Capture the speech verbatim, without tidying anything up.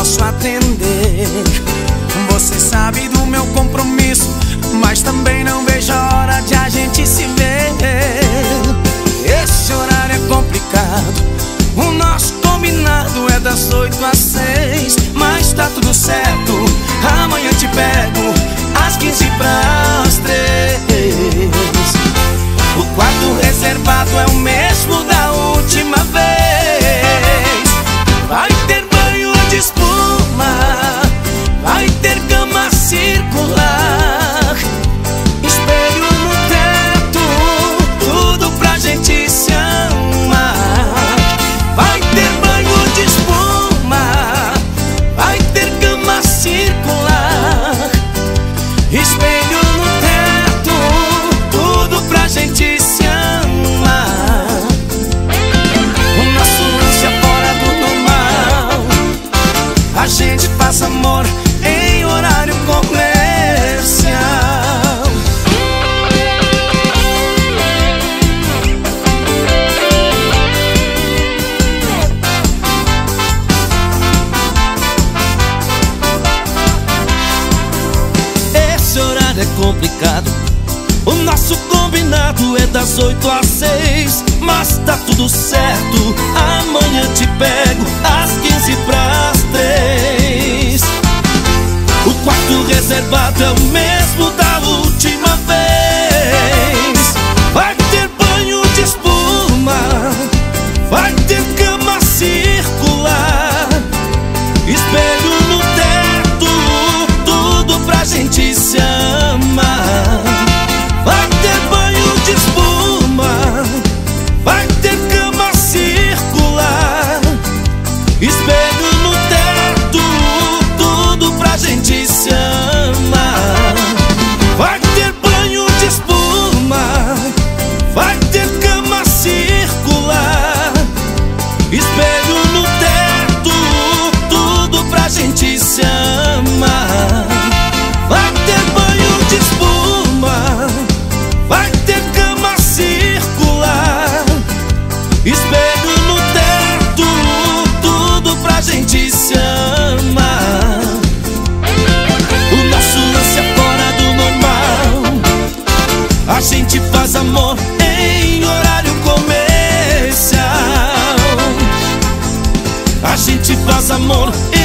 posso atender. Você sabe do meu compromisso, mas também não vejo a hora de a gente se ver. Esse horário é complicado, o nosso combinado é das oito às seis. Mas tá tudo certo, amanhã te pego às quinze pras três. O quarto reservado é o mesmo da última vez. Vai ter banho de espuma, vai ter cama circular, espelho no teto, tudo pra gente se amar. Vai ter banho de espuma, vai ter cama circular, espelho no teto, tudo pra gente se amar. O nosso lance é fora do normal, a gente faz amor em horário comercial. Esse horário é complicado, o nosso combinado é das oito às seis. Mas tá tudo certo, amanhã te pego às quinze pras três. O quarto reservado é o mesmo da última vez. Vai ter banho de espuma, vai ter cama circular, espelho no teto, tudo pra gente se amar. Vai ter banho de espuma, vai ter cama circular, espelho no teto, tudo pra gente se amar. Vai ter banho de espuma, vai ter cama circular, espelho no teto, tudo pra gente se amar. Vai ter banho de espuma, vai ter cama circular, espelho no teto, tudo pra gente se amar. O nosso lance é fora do normal, a gente faz amor em horário comercial. A gente faz amor